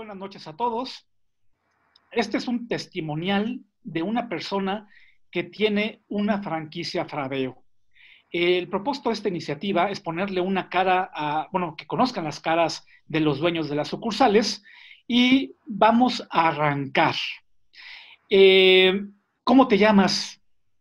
buenas noches a todos. Este es un testimonial de una persona que tiene una franquicia Fradeo. El propósito de esta iniciativa es ponerle una cara a, bueno, que conozcan las caras de los dueños de las sucursales y vamos a arrancar. ¿Cómo te llamas?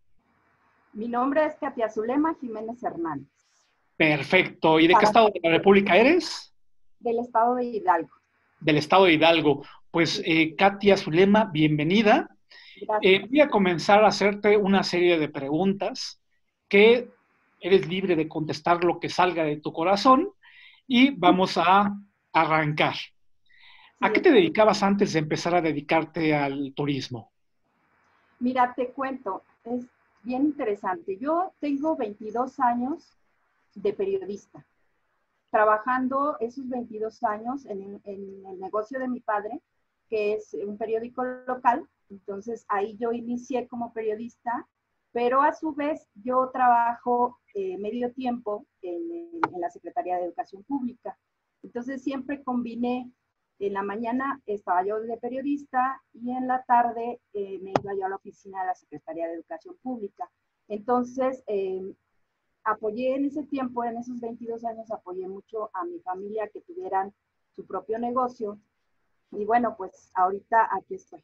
Mi nombre es Katia Zulema Jiménez Hernández. Perfecto. ¿Y de qué estado de la República eres? Del estado de Hidalgo. Del estado de Hidalgo. Pues Katia Zulema, bienvenida. Gracias. Voy a comenzar a hacerte una serie de preguntas que eres libre de contestar lo que salga de tu corazón y vamos a arrancar. ¿A qué te dedicabas antes de empezar a dedicarte al turismo? Mira, te cuento, es bien interesante. Yo tengo 22 años de periodista, trabajando esos 22 años en el negocio de mi padre, que es un periódico local. Entonces ahí yo inicié como periodista, pero a su vez yo trabajo medio tiempo en la Secretaría de Educación Pública. Entonces siempre combiné, en la mañana estaba yo de periodista y en la tarde me iba yo a la oficina de la Secretaría de Educación Pública. Entonces apoyé en ese tiempo, en esos 22 años, apoyé mucho a mi familia que tuvieran su propio negocio. Y bueno, pues ahorita aquí estoy.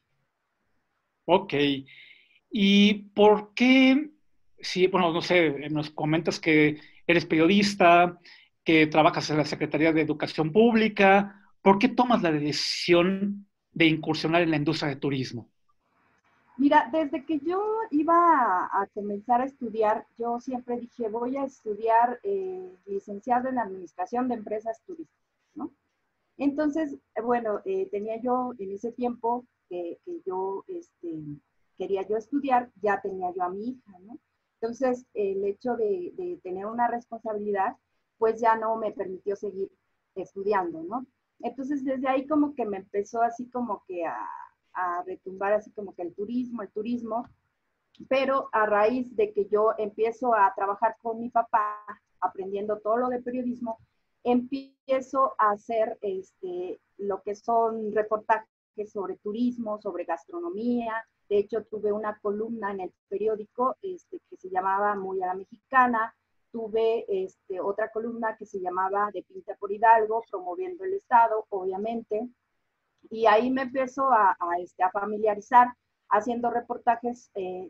Ok. ¿Y por qué, si, bueno, no sé, nos comentas que eres periodista, que trabajas en la Secretaría de Educación Pública, ¿por qué tomas la decisión de incursionar en la industria de turismo? Mira, desde que yo iba a comenzar a estudiar, yo siempre dije, voy a estudiar licenciado en Administración de Empresas Turísticas, ¿no? Entonces, bueno, tenía yo en ese tiempo que yo quería yo estudiar, ya tenía yo a mi hija, ¿no? Entonces, el hecho de tener una responsabilidad, pues ya no me permitió seguir estudiando, ¿no? Entonces, desde ahí como que me empezó así como que a retumbar así como que el turismo, pero a raíz de que yo empiezo a trabajar con mi papá, aprendiendo todo lo de periodismo, empiezo a hacer lo que son reportajes sobre turismo, sobre gastronomía. De hecho, tuve una columna en el periódico que se llamaba Muy a la Mexicana. Tuve otra columna que se llamaba De Pinta por Hidalgo, promoviendo el Estado, obviamente. Y ahí me empiezo a familiarizar haciendo reportajes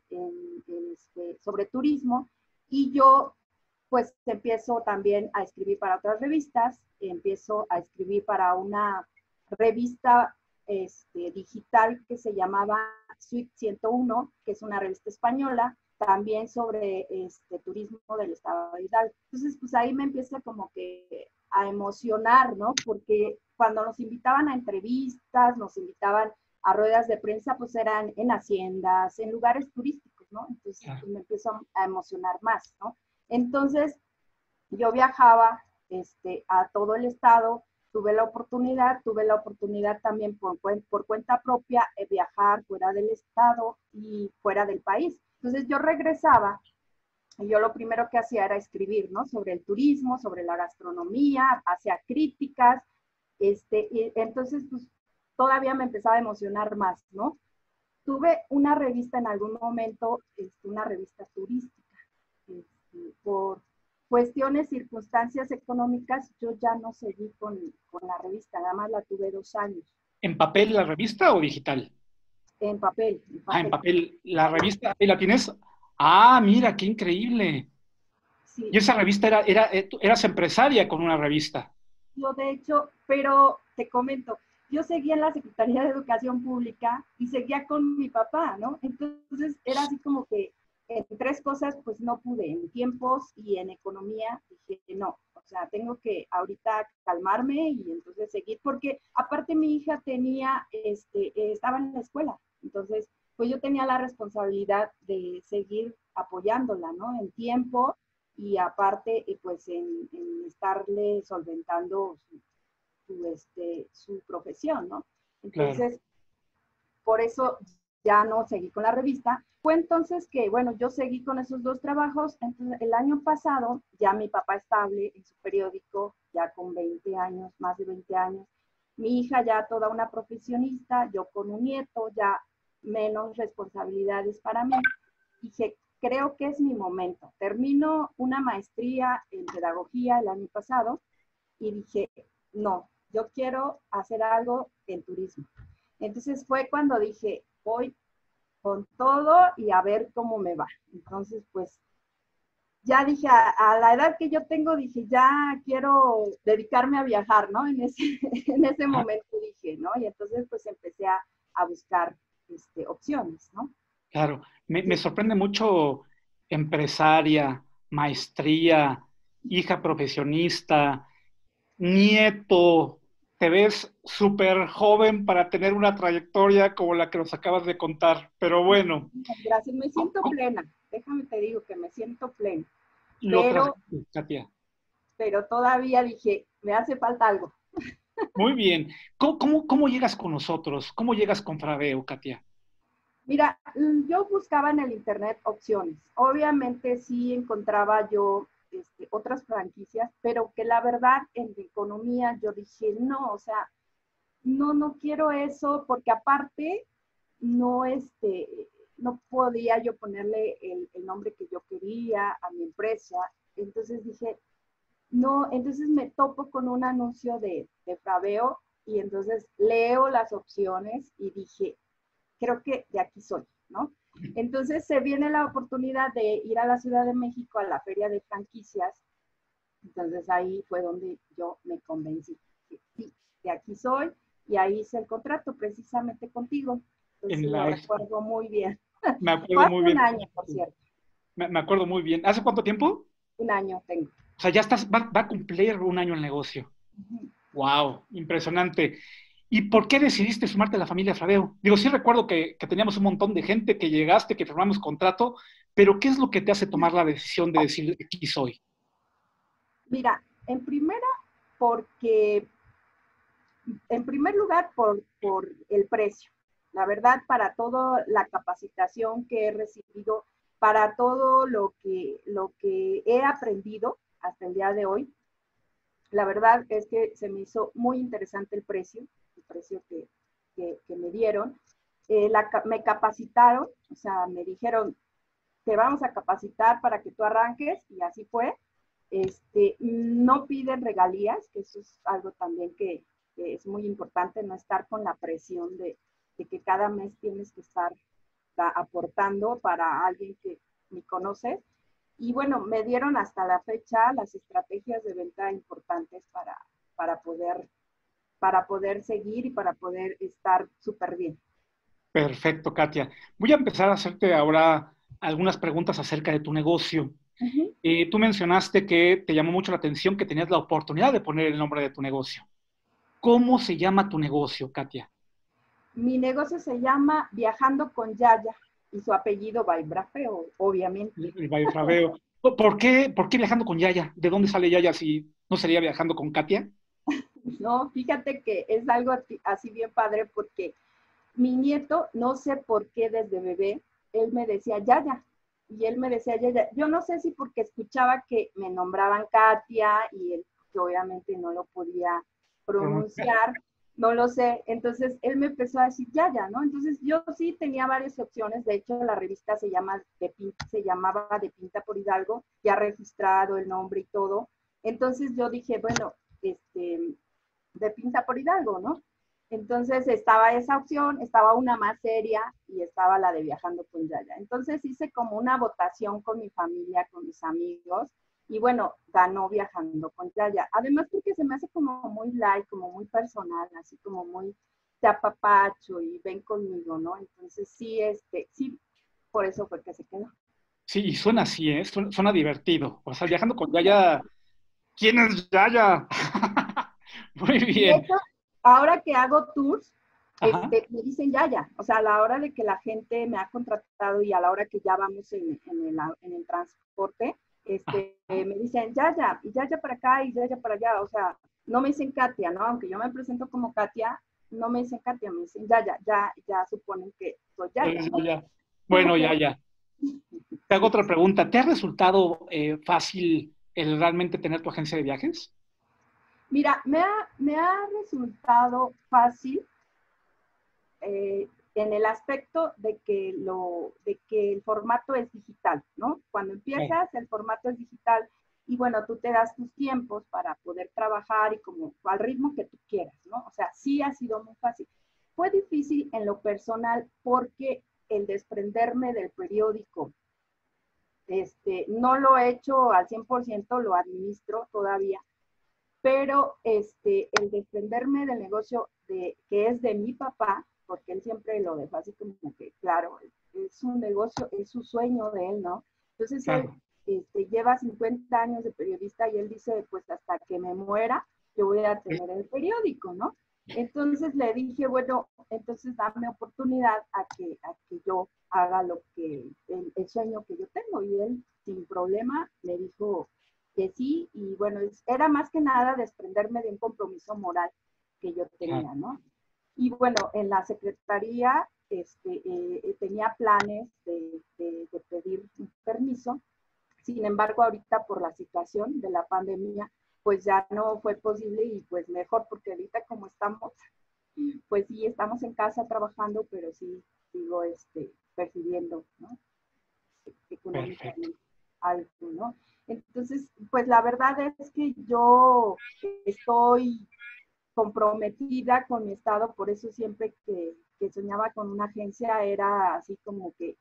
sobre turismo, y yo pues empiezo también a escribir para otras revistas, empiezo a escribir para una revista digital que se llamaba Suite 101, que es una revista española, también sobre turismo del estado de Hidalgo. Entonces, pues ahí me empieza como que a emocionar, ¿no? Porque cuando nos invitaban a entrevistas, nos invitaban a ruedas de prensa, pues eran en haciendas, en lugares turísticos, ¿no? Entonces, pues me empiezo a emocionar más, ¿no? Entonces, yo viajaba a todo el estado, tuve la oportunidad también por cuenta propia de viajar fuera del estado y fuera del país. Entonces, yo regresaba y yo lo primero que hacía era escribir, ¿no? Sobre el turismo, sobre la gastronomía, hacía críticas, y entonces, pues, todavía me empezaba a emocionar más, ¿no? Tuve una revista en algún momento, una revista turística, por cuestiones, circunstancias económicas, yo ya no seguí con la revista, nada más la tuve 2 años. ¿En papel la revista o digital? En papel. En papel. ¿La revista ahí la tienes? Ah, mira, qué increíble. Sí. Y esa revista eras empresaria con una revista. Yo de hecho, pero te comento, yo seguía en la Secretaría de Educación Pública y seguía con mi papá, ¿no? Entonces era así como que en 3 cosas pues no pude, en tiempos y en economía, dije no, o sea, tengo que ahorita calmarme y entonces seguir, porque aparte mi hija tenía, estaba en la escuela, entonces pues yo tenía la responsabilidad de seguir apoyándola, ¿no? En tiempo y aparte pues en estarle solventando su profesión, ¿no? Entonces, claro, por eso ya no seguí con la revista. Fue entonces que, bueno, yo seguí con esos 2 trabajos. Entonces, el año pasado, ya mi papá estable en su periódico, ya con 20 años, más de 20 años, mi hija ya toda una profesionista, yo con un nieto, ya menos responsabilidades para mí. Dije, creo que es mi momento. Termino una maestría en pedagogía el año pasado y dije, no, yo quiero hacer algo en turismo. Entonces fue cuando dije, voy con todo y a ver cómo me va. Entonces, pues, ya dije, a la edad que yo tengo, dije, ya quiero dedicarme a viajar, ¿no? En ese momento dije, ¿no? Y entonces, pues, empecé a buscar opciones, ¿no? Claro, me sorprende mucho empresaria, maestría, hija profesionista, nieto. Te ves súper joven para tener una trayectoria como la que nos acabas de contar, pero bueno. Gracias, me siento plena. Déjame te digo que me siento plena. Lo transmito, Katia. Pero todavía dije, me hace falta algo. Muy bien. ¿Cómo llegas con nosotros? ¿Cómo llegas con Fraveo, Katia? Mira, yo buscaba en el internet opciones. Obviamente sí encontraba yo otras franquicias, pero que la verdad en la economía yo dije, no, o sea, no quiero eso, porque aparte no, no podía yo ponerle el nombre que yo quería a mi empresa. Entonces dije, no, entonces me topo con un anuncio de Fraveo y entonces leo las opciones y dije, creo que de aquí soy, ¿no? Entonces se viene la oportunidad de ir a la Ciudad de México a la feria de franquicias. Entonces ahí fue donde yo me convencí. Sí, de aquí soy y ahí hice el contrato precisamente contigo. Entonces lo recuerdo muy bien. Me acuerdo muy bien. Un año, por cierto. Me acuerdo muy bien. ¿Hace cuánto tiempo? Un año tengo. O sea, ya estás, va a cumplir un año el negocio. Wow, impresionante. ¿Y por qué decidiste sumarte a la familia Fraveo? Digo, sí recuerdo que teníamos un montón de gente, que llegaste, que firmamos contrato, pero ¿qué es lo que te hace tomar la decisión de decir aquí soy? Mira, en primera, porque, en primer lugar, por el precio. La verdad, para toda la capacitación que he recibido, para todo lo que he aprendido hasta el día de hoy, la verdad es que se me hizo muy interesante el precio que me dieron. Me capacitaron, o sea, me dijeron, te vamos a capacitar para que tú arranques, y así fue. No piden regalías, que eso es algo también que es muy importante, no estar con la presión de que cada mes tienes que estar aportando para alguien que ni conoces. Y bueno, me dieron hasta la fecha las estrategias de venta importantes para poder seguir y para poder estar súper bien. Perfecto, Katia. Voy a empezar a hacerte ahora algunas preguntas acerca de tu negocio. Tú mencionaste que te llamó mucho la atención que tenías la oportunidad de poner el nombre de tu negocio. ¿Cómo se llama tu negocio, Katia? Mi negocio se llama Viajando con Yaya y su apellido Fraveo, obviamente. Fraveo. ¿Por qué Viajando con Yaya? ¿De dónde sale Yaya si no sería Viajando con Katia? No, fíjate que es algo así bien padre, porque mi nieto, no sé por qué desde bebé, él me decía Yaya, y él me decía Yaya. Yo no sé si porque escuchaba que me nombraban Katia y él, que obviamente no lo podía pronunciar, no lo sé. Entonces él me empezó a decir Yaya, ¿no? Entonces yo sí tenía varias opciones. De hecho, la revista se llamaba De Pinta por Hidalgo, ya registrado el nombre y todo. Entonces yo dije, bueno, De Pinta por Hidalgo, ¿no? Entonces estaba esa opción, estaba una más seria y estaba la de Viajando con Yaya. Entonces hice como una votación con mi familia, con mis amigos, y bueno, ganó Viajando con Yaya. Además porque se me hace como muy light, como muy personal, así como muy te apapacho y ven conmigo, ¿no? Entonces sí, sí, por eso fue que se quedó. Sí, y suena así, ¿eh? Suena divertido. O sea, Viajando con Yaya, ¿quién es Yaya? Muy bien. De hecho, ahora que hago tours, Me dicen Yaya. O sea, a la hora de que la gente me ha contratado y a la hora que ya vamos en el transporte, me dicen Yaya, y Yaya para acá y Yaya para allá. O sea, no me dicen Katia, ¿no? Aunque yo me presento como Katia, no me dicen Katia, me dicen Yaya. Ya suponen que soy Yaya. Ya. Bueno, Yaya. Te hago otra pregunta. ¿Te ha resultado fácil el realmente tener tu agencia de viajes? Mira, me ha resultado fácil en el aspecto de que el formato es digital, ¿no? Cuando Sí. empiezas, el formato es digital y bueno, tú te das tus tiempos para poder trabajar y como al ritmo que tú quieras, ¿no? O sea, sí ha sido muy fácil. Fue difícil en lo personal porque el desprenderme del periódico, no lo he hecho al 100%, lo administro todavía, pero el desprenderme del negocio que es de mi papá, porque él siempre lo dejó así como que, claro, es un negocio, es su sueño de él, ¿no? Entonces él Claro. lleva 50 años de periodista y él dice, pues hasta que me muera, yo voy a tener el periódico, ¿no? Entonces le dije, bueno, entonces dame oportunidad a que yo haga lo que, el sueño que yo tengo. Y él, sin problema, me dijo, que sí, y bueno, era más que nada desprenderme de un compromiso moral que yo Claro. tenía, ¿no? Y bueno, en la secretaría tenía planes de pedir un permiso, sin embargo, ahorita por la situación de la pandemia, pues ya no fue posible y pues mejor, porque ahorita como estamos, pues sí, estamos en casa trabajando, pero sí sigo percibiendo, ¿no? Perfecto. Económicamente algo, ¿no? Entonces, pues la verdad es que yo estoy comprometida con mi estado, por eso siempre que soñaba con una agencia era así como que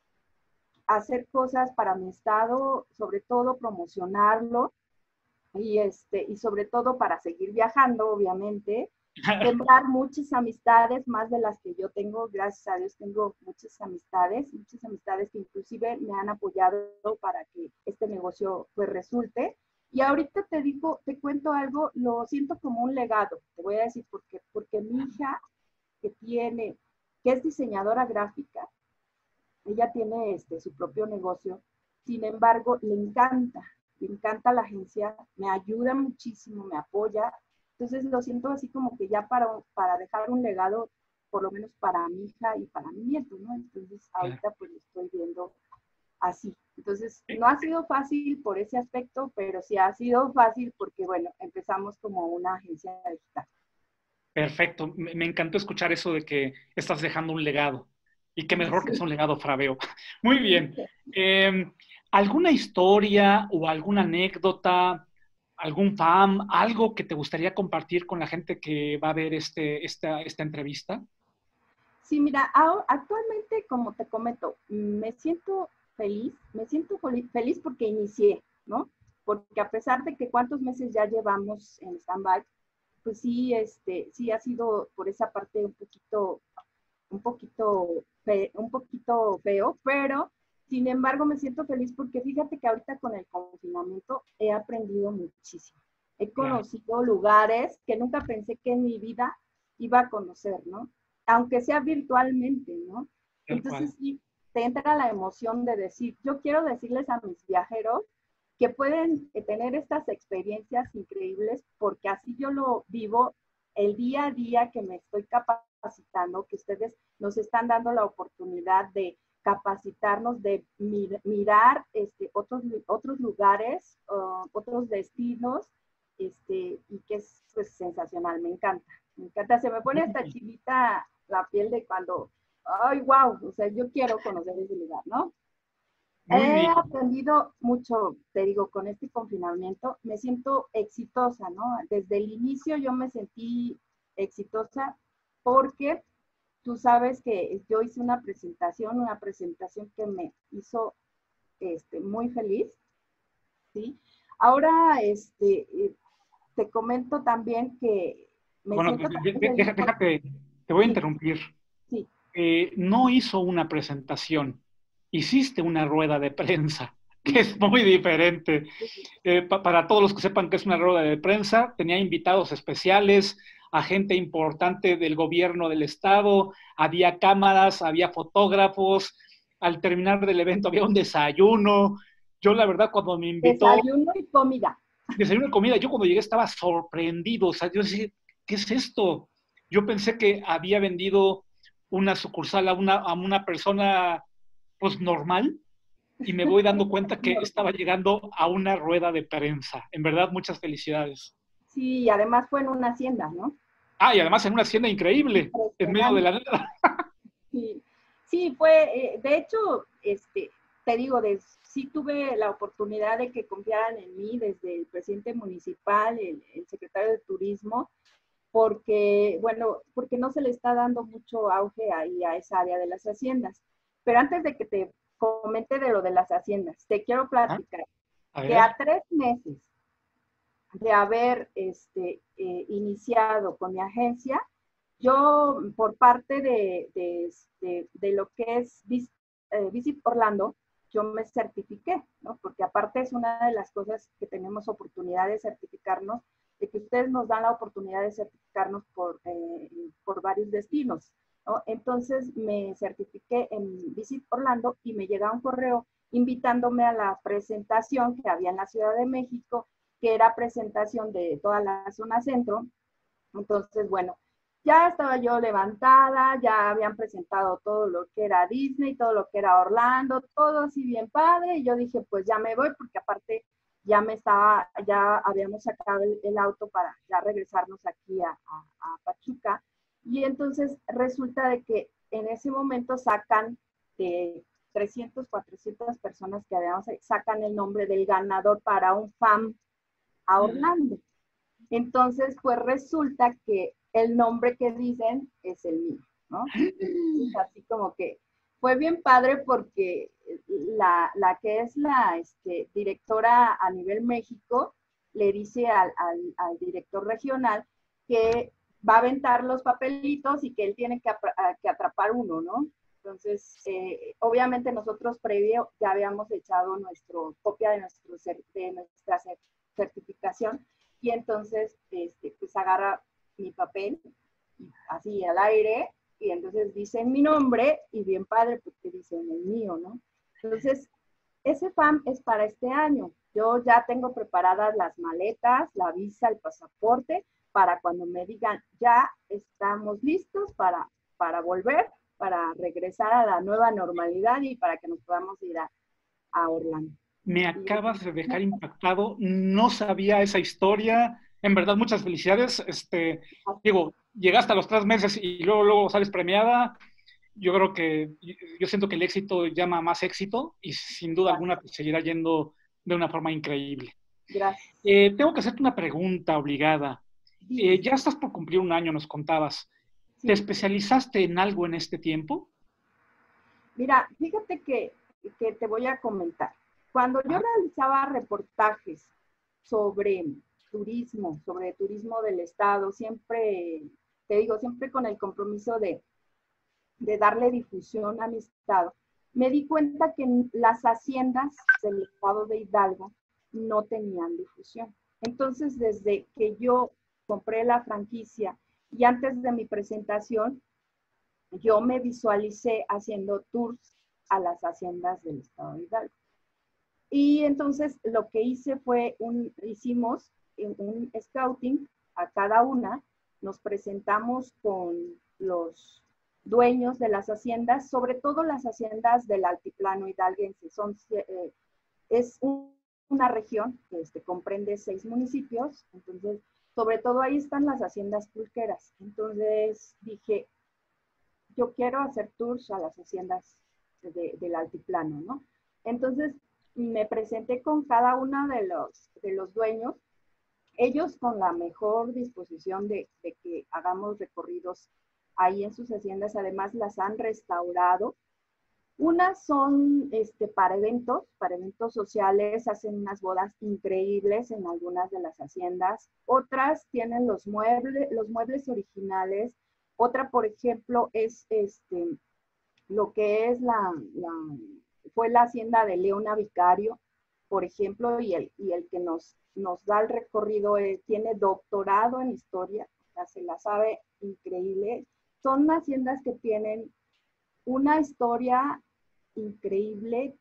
hacer cosas para mi estado, sobre todo promocionarlo y sobre todo para seguir viajando, obviamente, sembrar muchas amistades, más de las que yo tengo, gracias a Dios tengo muchas amistades que inclusive me han apoyado para que este negocio pues resulte. Y ahorita te digo, te cuento algo, lo siento como un legado, te voy a decir por qué, porque mi hija que es diseñadora gráfica, ella tiene su propio negocio, sin embargo, le encanta la agencia, me ayuda muchísimo, me apoya, entonces lo siento así como que ya para dejar un legado, por lo menos para mi hija y para mi nieto, ¿no? Entonces Claro. ahorita pues lo estoy viendo así. Entonces no ha sido fácil por ese aspecto, pero sí ha sido fácil porque, bueno, empezamos como una agencia digital. Perfecto. Me encantó escuchar eso de que estás dejando un legado. Y qué mejor que es Sí. un legado Fraveo. Muy bien. Eh, ¿Alguna historia o alguna anécdota, algún fan, algo que te gustaría compartir con la gente que va a ver esta entrevista? Sí, mira, actualmente, como te comento, me siento feliz porque inicié, ¿no? Porque a pesar de que cuántos meses ya llevamos en stand-by, pues sí, sí ha sido por esa parte un poquito feo, pero sin embargo me siento feliz porque fíjate que ahorita con el confinamiento he aprendido muchísimo. He Claro, conocido lugares que nunca pensé que en mi vida iba a conocer, ¿no? Aunque sea virtualmente, ¿no? tal cual. Entonces sí, te entra la emoción de decir, yo quiero decirles a mis viajeros que pueden tener estas experiencias increíbles porque así yo lo vivo el día a día que me estoy capacitando, que ustedes nos están dando la oportunidad de capacitarnos, de mirar otros lugares, otros destinos, y que es pues, sensacional, me encanta, me encanta. Se me pone Muy esta bien. chivita la piel de cuando, ay, wow, o sea, yo quiero conocer ese lugar, ¿no? Muy He bien. aprendido mucho, te digo, con este confinamiento, me siento exitosa, ¿no? Desde el inicio yo me sentí exitosa porque tú sabes que yo hice una presentación que me hizo muy feliz, ¿sí? Ahora, te comento también que me Bueno, siento también feliz porque, déjate, te voy a sí, interrumpir. sí, No hizo una presentación, hiciste una rueda de prensa, que es muy diferente. Para todos los que sepan que es una rueda de prensa, tenía invitados especiales, a gente importante del gobierno del estado, había cámaras, había fotógrafos, al terminar del evento había un desayuno. Yo la verdad cuando me invitó, desayuno y comida. desayuno y comida, yo cuando llegué estaba sorprendido, o sea, yo decía, ¿qué es esto? Yo pensé que había vendido una sucursal a una persona pues normal y me voy dando cuenta que estaba llegando a una rueda de prensa. En verdad, muchas felicidades. Sí, además fue en una hacienda, ¿no? Ah, y además en una hacienda increíble, en medio de la nada. Sí, sí fue, de hecho, te digo, sí tuve la oportunidad de que confiaran en mí desde el presidente municipal, el secretario de turismo, porque, bueno, porque no se le está dando mucho auge ahí a esa área de las haciendas. Pero antes de que te comente de lo de las haciendas, te quiero ¿Ah? platicar A que a ver. 3 meses de haber iniciado con mi agencia, yo por parte de lo que es Visit Orlando, yo me certifiqué, ¿no? Porque aparte es una de las cosas que tenemos oportunidad de certificarnos, de que ustedes nos dan la oportunidad de certificarnos por varios destinos, ¿no? Entonces me certifiqué en Visit Orlando y me llega un correo invitándome a la presentación que había en la Ciudad de México, que era presentación de toda la zona centro. Entonces, bueno, ya estaba yo levantada, ya habían presentado todo lo que era Disney, todo lo que era Orlando, todo así bien padre, y yo dije, pues ya me voy, porque aparte ya habíamos sacado el auto para ya regresarnos aquí a Pachuca, y entonces resulta de que en ese momento sacan de 300, 400 personas que habíamos, sacan el nombre del ganador para un FAM a Orlando. Entonces, pues resulta que el nombre que dicen es el mío, ¿no? Entonces, así como que fue bien padre porque la que es la directora a nivel México le dice al director regional que va a aventar los papelitos y que él tiene que atrapar uno, ¿no? Entonces, obviamente nosotros previo ya habíamos echado copia de nuestra certificación, y entonces pues agarra mi papel así al aire, y entonces dicen mi nombre y bien padre porque dicen el mío, ¿no? Entonces, ese FAM es para este año. Yo ya tengo preparadas las maletas, la visa, el pasaporte, para cuando me digan ya estamos listos para volver, para regresar a la nueva normalidad y para que nos podamos ir a Orlando. Me Y, acabas de dejar impactado, no sabía esa historia. En verdad, muchas felicidades. Digo, llegaste a los 3 meses y luego sales premiada. Yo creo que, yo siento que el éxito llama más éxito y sin duda alguna te seguirá yendo de una forma increíble. gracias. Tengo que hacerte una pregunta obligada. Dime. Ya estás por cumplir un año, nos contabas. ¿Te Sí. especializaste en algo en este tiempo? Mira, fíjate que te voy a comentar. Cuando yo Ajá. realizaba reportajes sobre sobre turismo del estado, siempre, te digo, siempre con el compromiso de darle difusión a mi estado, me di cuenta que las haciendas del estado de Hidalgo no tenían difusión. Entonces, desde que yo compré la franquicia y antes de mi presentación, yo me visualicé haciendo tours a las haciendas del estado de Hidalgo. Y entonces lo que hice fue, hicimos un scouting a cada una, nos presentamos con los dueños de las haciendas, sobre todo las haciendas del altiplano hidalguense. Es una región que comprende 6 municipios, entonces sobre todo ahí están las haciendas pulqueras. Entonces dije, yo quiero hacer tours a las haciendas del altiplano, ¿no? Entonces me presenté con cada uno de los dueños, ellos con la mejor disposición de que hagamos recorridos ahí en sus haciendas, además las han restaurado. Unas son para eventos sociales, hacen unas bodas increíbles en algunas de las haciendas. Otras tienen los muebles originales. Otra, por ejemplo, es lo que es fue la hacienda de Leona Vicario, por ejemplo, y el que nos da el recorrido tiene doctorado en historia, o sea, se la sabe increíble. Son haciendas que tienen una historia increíble,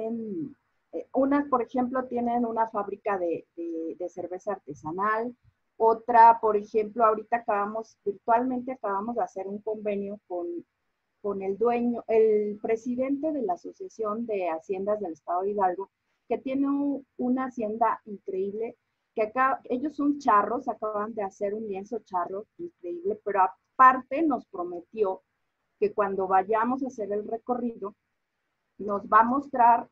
unas, por ejemplo, tienen una fábrica de cerveza artesanal. Otra, por ejemplo, ahorita virtualmente acabamos de hacer un convenio con el presidente de la Asociación de Haciendas del Estado de Hidalgo, que tiene una hacienda increíble, que acá, ellos son charros, acaban de hacer un lienzo charro increíble, pero aparte nos prometió que cuando vayamos a hacer el recorrido, nos va a mostrar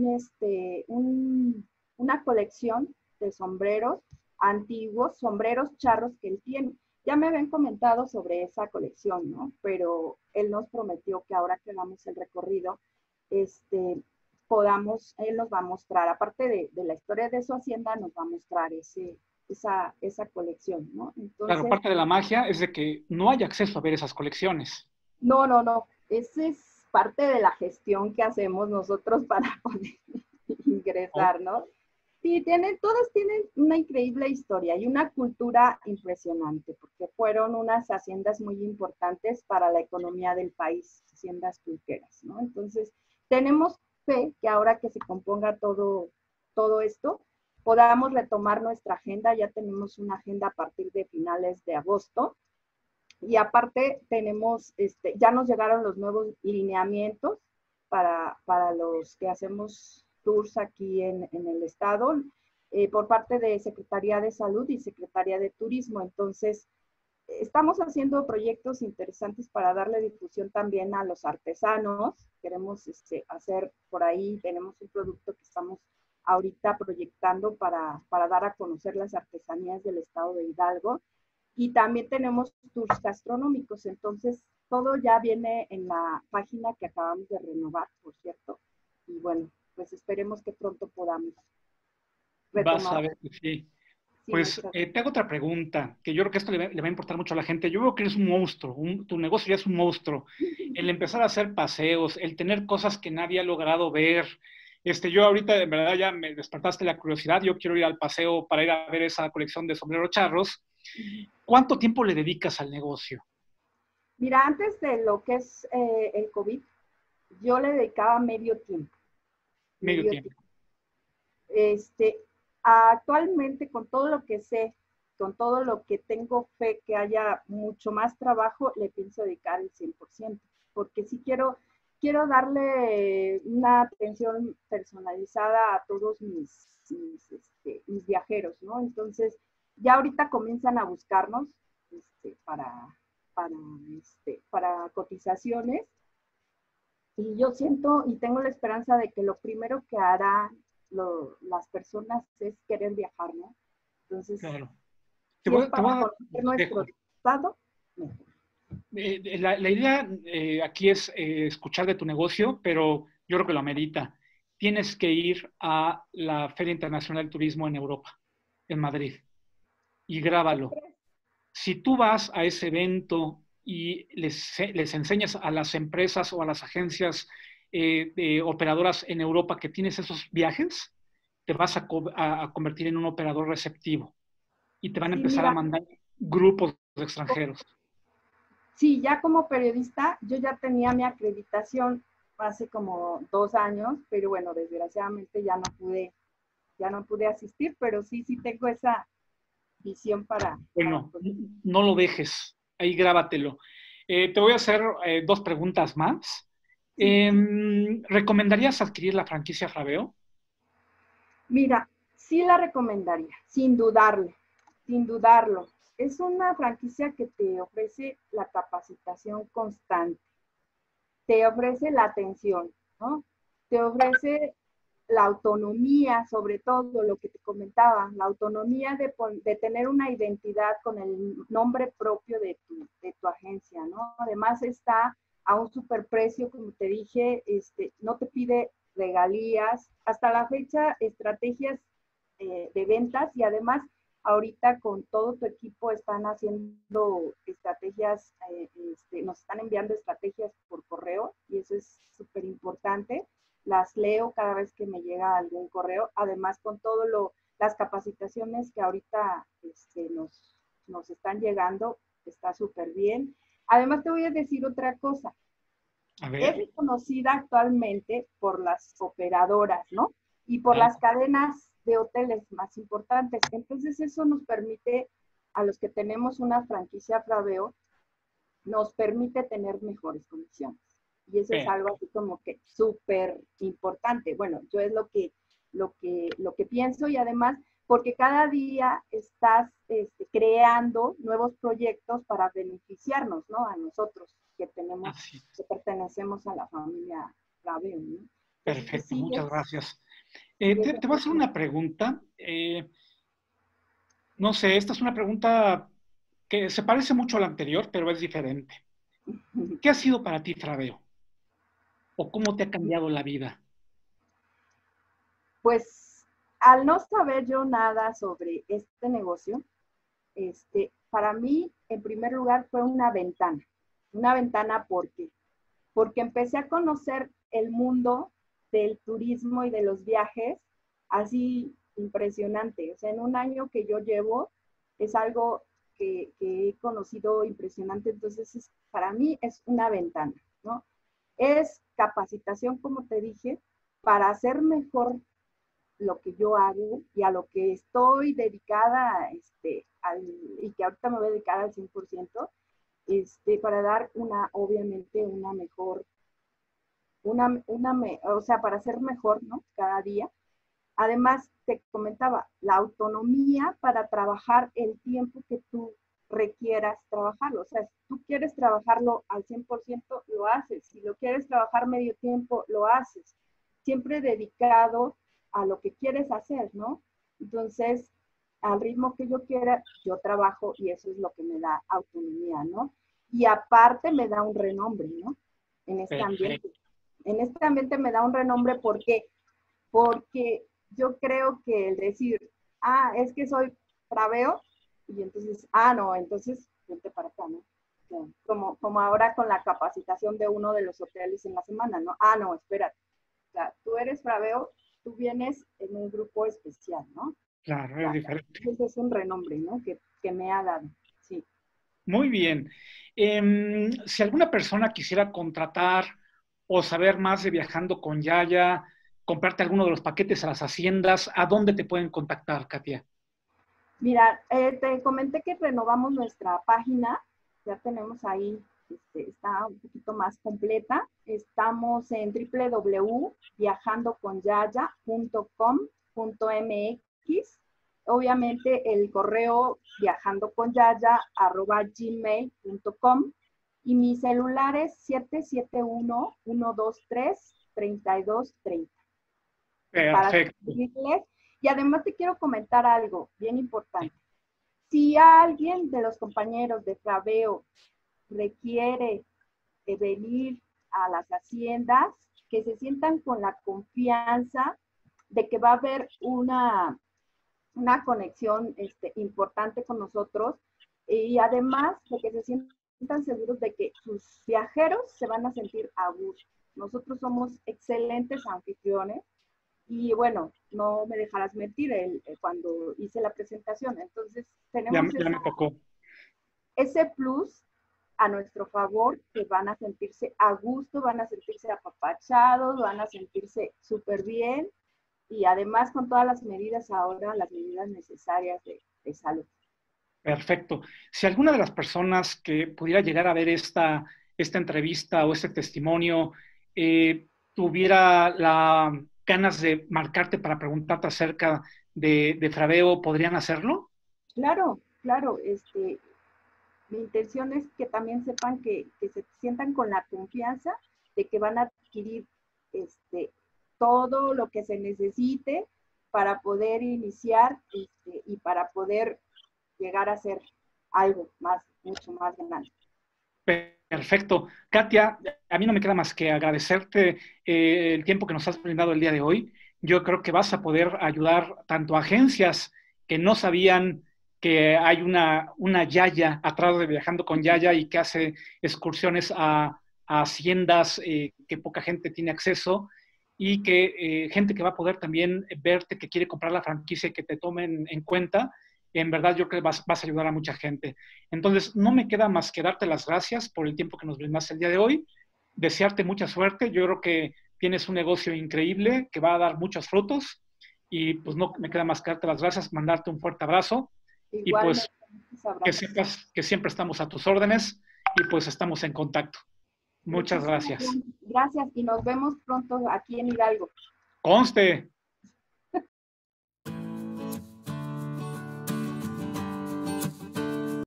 una colección de sombreros antiguos, sombreros charros que él tiene. Ya me habían comentado sobre esa colección, ¿no? Pero él nos prometió que ahora que hagamos el recorrido, él nos va a mostrar, aparte de la historia de su hacienda, nos va a mostrar esa colección, ¿no? Claro, Entonces, parte de la magia es de que no hay acceso a ver esas colecciones. no, ese es parte de la gestión que hacemos nosotros para poder Oh, ingresar, ¿no? Sí, todos tienen una increíble historia y una cultura impresionante, porque fueron unas haciendas muy importantes para la economía del país, haciendas pulqueras, ¿no? Entonces, tenemos fe que ahora que se componga todo esto, podamos retomar nuestra agenda. Ya tenemos una agenda a partir de finales de agosto, y aparte tenemos, ya nos llegaron los nuevos lineamientos para los que hacemos tours aquí en el estado, por parte de Secretaría de Salud y Secretaría de Turismo. Entonces, estamos haciendo proyectos interesantes para darle difusión también a los artesanos. Queremos hacer por ahí, tenemos un producto que estamos ahorita proyectando para dar a conocer las artesanías del estado de Hidalgo. Y también tenemos tours gastronómicos. Entonces, todo ya viene en la página que acabamos de renovar, por cierto. Y bueno, pues esperemos que pronto podamos vas retomar. a ver que sí. Sí, Pues muchas. te hago otra pregunta, que yo creo que esto le va a importar mucho a la gente. Yo veo que eres un monstruo, tu negocio ya es un monstruo. El empezar a hacer paseos, el tener cosas que nadie ha logrado ver. Yo ahorita, de verdad, ya me despertaste la curiosidad. Yo quiero ir al paseo para ir a ver esa colección de sombreros charros. ¿Cuánto tiempo le dedicas al negocio? Mira, antes de lo que es el COVID, yo le dedicaba medio tiempo, Medio medio tiempo. tiempo. Este, actualmente, con todo lo que sé, con todo lo que tengo fe que haya mucho más trabajo, le pienso dedicar el 100%, porque sí quiero darle una atención personalizada a todos mis viajeros, ¿no? Entonces, ya ahorita comienzan a buscarnos para, para cotizaciones, y yo siento y tengo la esperanza de que lo primero que hará las personas es querer viajar, ¿no? Entonces, Claro. si es Te para voy a dar un conocer nuestro consejo. estado, mejor. La idea aquí es escuchar de tu negocio, pero yo creo que lo amerita. Tienes que ir a la Feria Internacional del Turismo en Europa, en Madrid, y grábalo. Si tú vas a ese evento y les enseñas a las empresas o a las agencias operadoras en Europa que tienes esos viajes, te vas a convertir en un operador receptivo y te van a Sí, empezar a mira, mandar grupos de extranjeros. sí, ya como periodista, yo ya tenía mi acreditación hace como 2 años, pero bueno, desgraciadamente ya no pude asistir, pero sí tengo esa visión para Bueno, no lo dejes, ahí grábatelo. Te voy a hacer dos preguntas más. sí. ¿Recomendarías adquirir la franquicia Fraveo? Mira, sí la recomendaría, sin dudarlo, sin dudarlo. Es una franquicia que te ofrece la capacitación constante, te ofrece la atención, ¿no? Te ofrece la autonomía, sobre todo lo que te comentaba, la autonomía de tener una identidad con el nombre propio de tu agencia, ¿no? Además está a un superprecio, como te dije, no te pide regalías, hasta la fecha estrategias de ventas, y además ahorita con todo tu equipo están haciendo estrategias, nos están enviando estrategias por correo, y eso es súper importante. Las leo cada vez que me llega algún correo, además con las capacitaciones que ahorita nos están llegando, está súper bien. Además te voy a decir otra cosa, A es ver, reconocida actualmente por las operadoras, ¿no? Y por ah, las cadenas de hoteles más importantes. Entonces eso nos permite, a los que tenemos una franquicia Fraveo, nos permite tener mejores condiciones. Y eso es algo así como que súper importante. Bueno, yo es lo que pienso, y además, porque cada día estás creando nuevos proyectos para beneficiarnos, ¿no? A nosotros que que pertenecemos a la familia Fraveo, ¿no? Entonces, pues, Perfecto, sí, muchas gracias. sí Te voy a hacer una pregunta. No sé, esta es una pregunta que se parece mucho a la anterior, pero es diferente. ¿Qué ha sido para ti, Fraveo? ¿O cómo te ha cambiado la vida? Pues al no saber yo nada sobre este negocio, para mí, en primer lugar, fue una ventana porque empecé a conocer el mundo del turismo y de los viajes así impresionante. O sea, en un año que yo llevo es algo que he conocido impresionante, entonces para mí es una ventana, ¿no? Es capacitación, como te dije, para hacer mejor lo que yo hago y a lo que estoy dedicada, y que ahorita me voy a dedicar al 100%, para dar obviamente, una mejor, o sea, para ser mejor, ¿no? Cada día. Además, te comentaba, la autonomía para trabajar el tiempo que tú requieras trabajarlo. O sea, si tú quieres trabajarlo al 100%, lo haces. Si lo quieres trabajar medio tiempo, lo haces. Siempre dedicado a lo que quieres hacer, ¿no? Entonces, al ritmo que yo quiera, yo trabajo y eso es lo que me da autonomía, ¿no? Y aparte me da un renombre, ¿no? En este ambiente. En este ambiente me da un renombre porque yo creo que el decir, es que soy Fraveo, y entonces, no, entonces vente para acá, ¿no? Como ahora con la capacitación de uno de los hoteles en la semana, ¿no? No, espérate. O sea, tú eres Fraveo, tú vienes en un grupo especial, ¿no? Claro, es diferente. Entonces es un renombre, ¿no? Que me ha dado, sí. Muy bien. Si alguna persona quisiera contratar o saber más de Viajando con Yaya, comprarte alguno de los paquetes a las haciendas, ¿a dónde te pueden contactar, Katia? Mira, te comenté que renovamos nuestra página, ya tenemos ahí, está un poquito más completa. Estamos en www.viajandoconyaya.com.mx. Obviamente el correo viajandoconyaya@gmail.com y mi celular es 771-123-3230. Para Perfecto. servirles. Y además te quiero comentar algo bien importante. Si alguien de los compañeros de Fraveo requiere venir a las haciendas, que se sientan con la confianza de que va a haber una conexión importante con nosotros, y además de que se sientan seguros de que sus viajeros se van a sentir a gusto. Nosotros somos excelentes anfitriones. Y bueno, no me dejarás mentir cuando hice la presentación. Entonces, tenemos Ya me tocó. ese plus a nuestro favor, que van a sentirse a gusto, van a sentirse apapachados, van a sentirse súper bien, y además con todas las medidas ahora, las medidas necesarias de salud. Perfecto. Si alguna de las personas que pudiera llegar a ver esta entrevista o este testimonio tuviera ganas de marcarte para preguntarte acerca de Fraveo, ¿podrían hacerlo? Claro, claro. Mi intención es que también sepan que se sientan con la confianza de que van a adquirir todo lo que se necesite para poder iniciar y para poder llegar a ser algo más, mucho más grande. Perfecto. Katia, a mí no me queda más que agradecerte el tiempo que nos has brindado el día de hoy. Yo creo que vas a poder ayudar tanto a agencias que no sabían que hay una Yaya atrás de Viajando con Yaya y que hace excursiones a haciendas que poca gente tiene acceso, y que gente que va a poder también verte, que quiere comprar la franquicia y que te tomen en cuenta. En verdad yo creo que vas a ayudar a mucha gente. Entonces, no me queda más que darte las gracias por el tiempo que nos brindaste el día de hoy, desearte mucha suerte. Yo creo que tienes un negocio increíble que va a dar muchos frutos, y pues no me queda más que darte las gracias, mandarte un fuerte abrazo. Y pues que sepas que siempre estamos a tus órdenes y pues estamos en contacto. Muchas gracias. Gracias y nos vemos pronto aquí en Hidalgo. Conste.